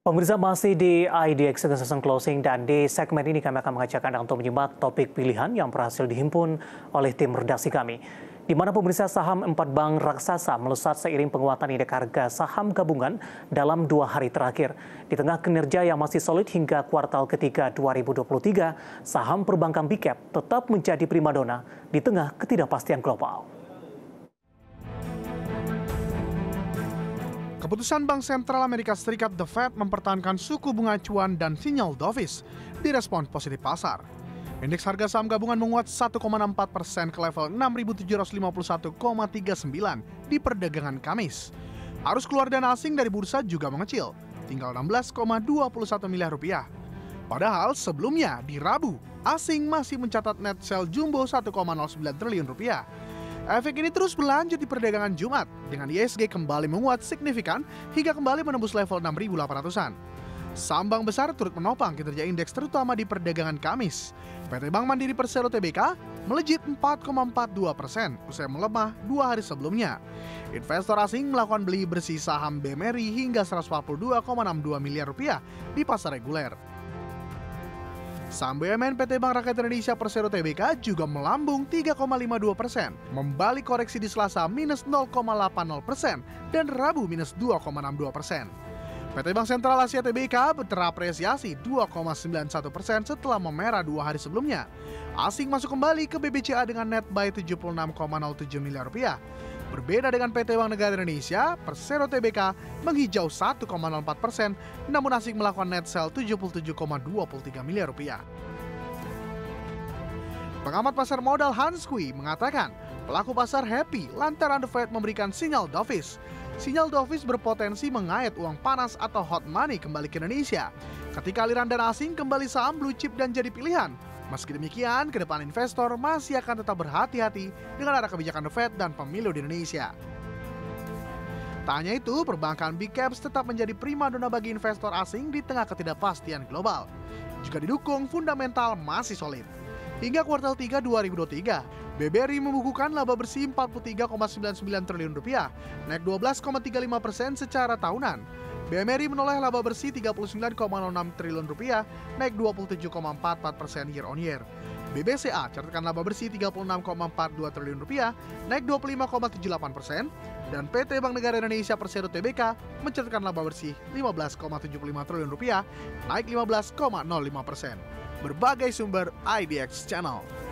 Pemirsa, masih di IDX Season Closing, dan di segmen ini kami akan mengajak Anda untuk menyimak topik pilihan yang berhasil dihimpun oleh tim redaksi kami. Di mana pemirsa, saham 4 bank raksasa melesat seiring penguatan indeks harga saham gabungan dalam 2 hari terakhir. Di tengah kinerja yang masih solid hingga kuartal ketiga 2023, saham perbankan Big Cap tetap menjadi primadona di tengah ketidakpastian global. Keputusan Bank Sentral Amerika Serikat The Fed mempertahankan suku bunga acuan dan sinyal dovish direspon positif pasar. Indeks harga saham gabungan menguat 1,64% ke level 6.751,39 di perdagangan Kamis. Arus keluar dana asing dari bursa juga mengecil, tinggal 16,21 miliar rupiah. Padahal sebelumnya di Rabu, asing masih mencatat net sell jumbo 1,09 triliun rupiah. Efek ini terus berlanjut di perdagangan Jumat, dengan ISG kembali menguat signifikan hingga kembali menembus level 6.800-an. Saham bank besar turut menopang kinerja indeks terutama di perdagangan Kamis. PT Bank Mandiri Persero Tbk melejit 4,42% usai melemah 2 hari sebelumnya. Investor asing melakukan beli bersih saham BMRI hingga 142,62 miliar rupiah di pasar reguler. Saham BUMN PT Bank Rakyat Indonesia Persero Tbk juga melambung 3,52%, membalik koreksi di Selasa minus 0,80% dan Rabu minus 2,62%. PT Bank Sentral Asia Tbk terapresiasi 2,91% setelah memerah 2 hari sebelumnya. Asing masuk kembali ke BBCA dengan net buy 76,07 miliar rupiah. Berbeda dengan PT Bank Negara Indonesia, Persero Tbk menghijau 1,04%, namun asing melakukan net sell 77,23 miliar rupiah. Pengamat pasar modal Hans Kui mengatakan, pelaku pasar happy lantaran The Fed memberikan sinyal dovish. Sinyal dovish berpotensi mengait uang panas atau hot money kembali ke Indonesia. Ketika aliran dana asing kembali, saham blue chip dan jadi pilihan. Meski demikian, ke depan investor masih akan tetap berhati-hati dengan arah kebijakan The Fed dan pemilu di Indonesia. Tak hanya itu, perbankan Big Caps tetap menjadi primadona bagi investor asing di tengah ketidakpastian global. Juga didukung fundamental masih solid. Hingga kuartal 3 2023, BBRI membukukan laba bersih 43,99 triliun rupiah, naik 12,35% secara tahunan. BMRI menoleh laba bersih 39,06 triliun rupiah, naik 27,44% year on year. BBCA catatkan laba bersih 36,42 triliun rupiah, naik 25,78%, dan PT Bank Negara Indonesia Persero Tbk mencatatkan laba bersih 15,75 triliun rupiah, naik 15,05%. Berbagai sumber IDX Channel.